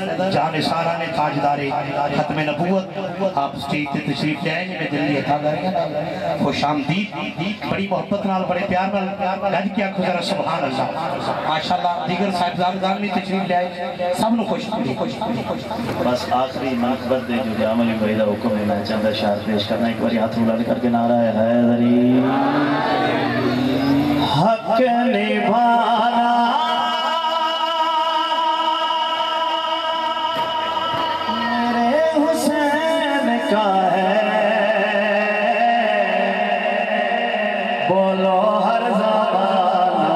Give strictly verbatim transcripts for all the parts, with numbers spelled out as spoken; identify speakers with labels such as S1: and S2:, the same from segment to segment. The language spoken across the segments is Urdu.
S1: جان سارا نے تاجدار ختم نبوت آپ سٹیج تے تشریف لے آئے میں دلی عطا کریں خوش آمدید بڑی محبت نال بڑے پیار نال گج کیا خدا سبحان اللہ ماشاءاللہ دیگر صاحبزادگان بھی تشریف لے آئے سب نو خوش خوش
S2: بس آخری منقبت دے جو عملی وحیدہ حکم ہے میں چندہ شعر پیش کرنا ایک باری ہاتھ رولاد کر کے نعرہ ہے حیدری حق نبھانا میرے حسین کا ہے بولو ہر زمانہ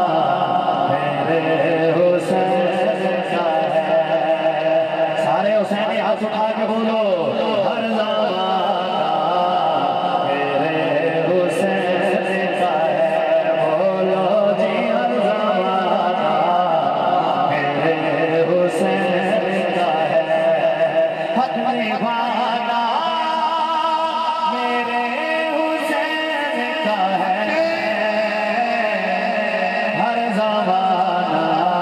S2: میرے حسین کا ہے سارے حسینی ہاتھ اٹھا کے بولو ہر زمانہ میرے حسین کا ہے بولو جی ہر زمانہ میرے حسین کا ہے حق نبھانا میرے حسین کا ہے ہر زمانہ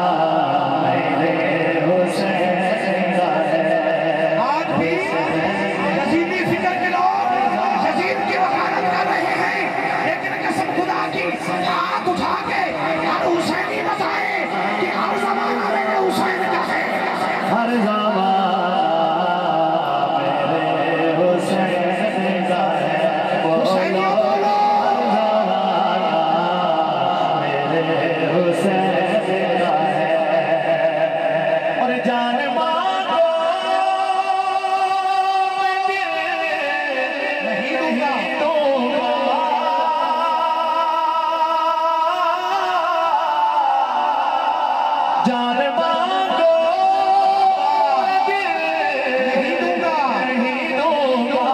S2: میرے حسین کا ہے
S1: آج بھی یزیدی فکر کے لوگ یزید کی وکالت کر رہے ہیں لیکن قسم خدا کی ہاتھ اٹھا کے ہر حسینی بتائے کہ ہر زمانہ میرے حسین کا ہے
S2: ہر زمانہ میرے حسین کا ہے بولو ہر زمانہ میرے حسین کا ہے اور جان مانگو میں دل نہیں دوں گا جان مانگو میں دل نہیں دوں گا نہیں دوں گا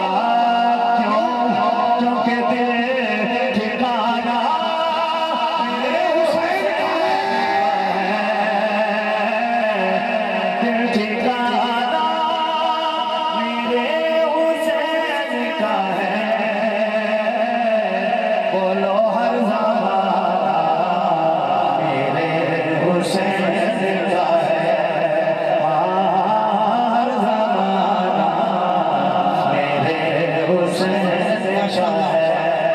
S2: کیوں کیونکہ دل ٹھکانا میرے حسین کا ہے دل ٹھکانا میرے حسین کا ہے بولو ہر زمانہ میرے حسین کا ہے ہر زمانہ میرے حسین کا ہے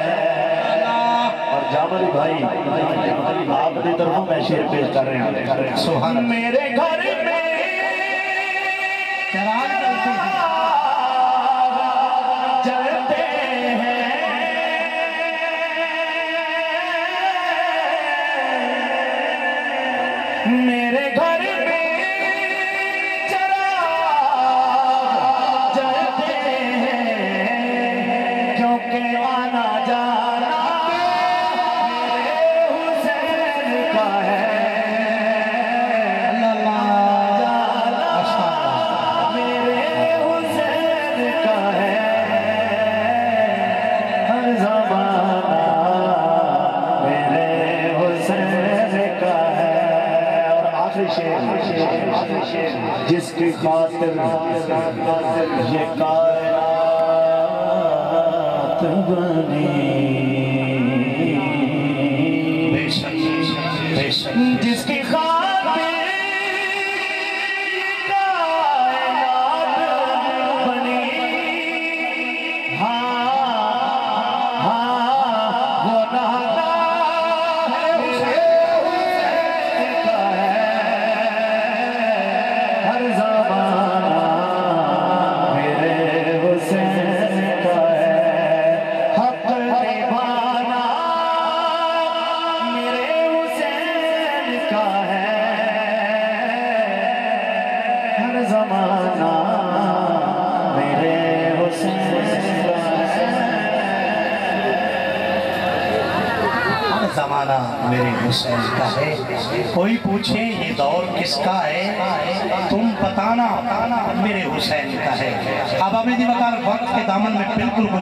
S2: اور جامعی بھائی آپ اپنی طرفوں میں شعر پیش کر رہے ہیں سبحان میرے گھر میں
S1: چراغ جلتے ہیں
S2: جلتے ہیں میرے گھر میں چراغ جلتے ہیں کیونکہ آنا جانا میرے حسین کا ہے میرے حسین کا ہے ہر زمانہ میرے حسین کا ہے اور آخری شعر جس کی خاطر یہ کائنات بنی جس کی خاطر یہ کائنات بنی ہاں ہاں وہ نہتا ہے حسین کا ہے ہر زمانہ میرے حسین کا ہے حق نبھانا میرے حسین کا ہے ہر زمانہ میرے حسین کا ہے
S1: ہر زمانہ میرے حسین کا ہے کوئی پوچھے یہ دور کس کا ہے تم بتانا میرے حسین کا ہے اب ہمیں دی وقار وقت کے دامن میں بالکل